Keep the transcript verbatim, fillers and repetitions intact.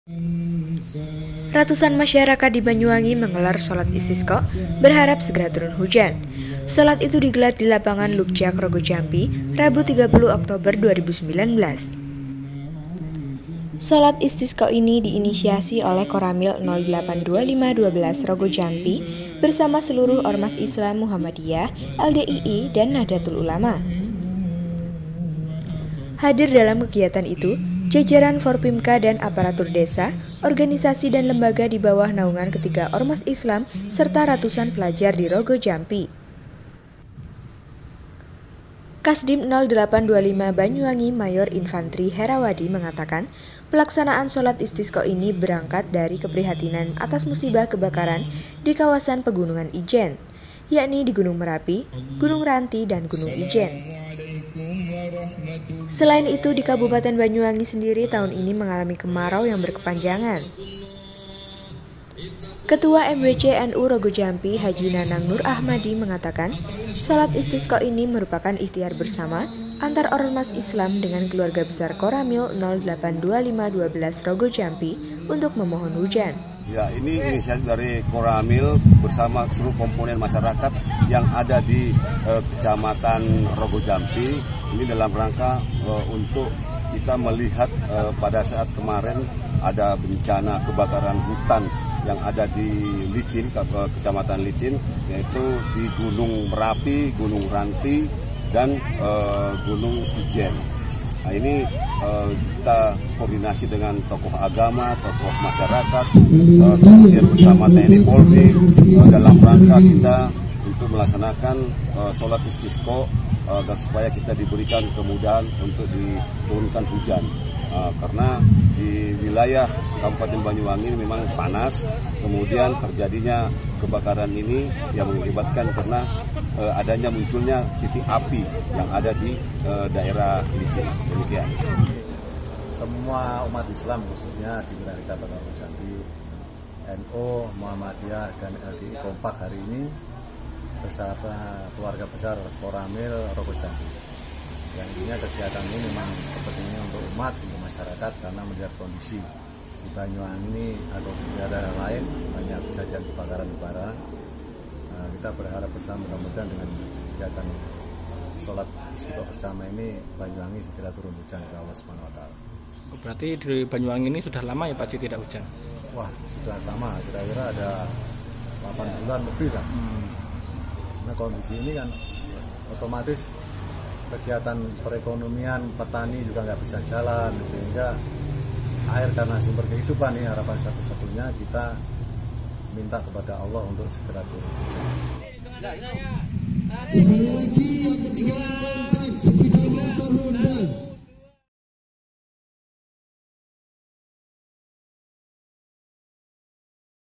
Ratusan masyarakat di Banyuwangi menggelar sholat istisqa berharap segera turun hujan. Sholat itu digelar di lapangan Lukjak, Rogo Jampi, Rabu tiga puluh Oktober dua ribu sembilan belas. Sholat istisqa ini diinisiasi oleh Koramil nol delapan dua lima satu dua Rogo Jampi bersama seluruh Ormas Islam Muhammadiyah, L D I I, dan Nahdlatul Ulama. Hadir dalam kegiatan itu jajaran Forpimka dan aparatur desa, organisasi dan lembaga di bawah naungan ketiga Ormas Islam, serta ratusan pelajar di Rogo Jampi. Kasdim nol delapan dua lima Banyuwangi Mayor Infantri Herawadi mengatakan, pelaksanaan sholat istisqa ini berangkat dari keprihatinan atas musibah kebakaran di kawasan Pegunungan Ijen, yakni di Gunung Merapi, Gunung Ranti, dan Gunung Ijen. Selain itu, di Kabupaten Banyuwangi sendiri tahun ini mengalami kemarau yang berkepanjangan. Ketua M W C N U Rogo Jampi Haji Nanang Nur Ahmadi mengatakan, sholat istisqa ini merupakan ikhtiar bersama antar ormas Islam dengan keluarga besar Koramil nol delapan dua lima satu dua Rogo Jampi untuk memohon hujan. Ya, ini inisiatif dari Koramil bersama seluruh komponen masyarakat yang ada di eh, Kecamatan Rogo Jampi. Ini dalam rangka eh, untuk kita melihat eh, pada saat kemarin ada bencana kebakaran hutan yang ada di Licin, Kecamatan Licin, yaitu di Gunung Merapi, Gunung Ranti, dan eh, Gunung Ijen. Nah, ini uh, kita koordinasi dengan tokoh agama, tokoh masyarakat, uh, kemudian bersama T N I Polri uh, dalam rangka kita untuk melaksanakan uh, sholat istisqa uh, agar supaya kita diberikan kemudahan untuk diturunkan hujan. Uh, karena di wilayah Kabupaten Banyuwangi ini memang panas, kemudian terjadinya kebakaran ini yang mengakibatkan karena uh, adanya munculnya titik api yang ada di uh, daerah Licin. Demikian. Semua umat Islam khususnya di wilayah Kecamatan Rogo Jampi, N U, Muhammadiyah, dan L D I kompak hari ini bersama keluarga besar Koramil Rogo Jampi. Yang intinya kegiatan ini memang kepentingan untuk umat, untuk masyarakat, karena melihat kondisi di Banyuwangi ini atau di daerah lain banyak kejadian kebakaran-kebakaran. Nah, kita berharap bersama mudah-mudahan dengan kegiatan sholat istisqa bersama ini Banyuwangi segera turun hujan ke Allah Subhanahu wa taala. Berarti di Banyuwangi ini sudah lama ya Pak Ji tidak hujan? Wah, sudah lama, kira-kira ada delapan bulan lebih lah. Hmm. Nah, kondisi ini kan otomatis kegiatan perekonomian petani juga nggak bisa jalan, sehingga air karena sumber kehidupan ini harapan satu-satunya kita minta kepada Allah untuk segera turun hujan.